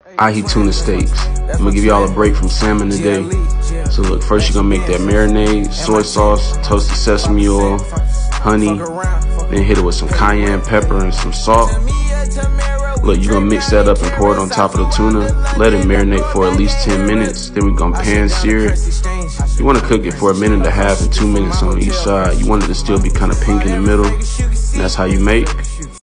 ahi tuna steaks. I'm gonna give y'all a break from salmon today. So look, first you're gonna make that marinade, soy sauce, toasted sesame oil, honey, then hit it with some cayenne pepper and some salt. Look, you're gonna mix that up and pour it on top of the tuna. Let it marinate for at least 10 minutes. Then we're gonna pan sear it. You wanna cook it for 1.5 minutes and 2 minutes on each side. You want it to still be kind of pink in the middle. And that's how you make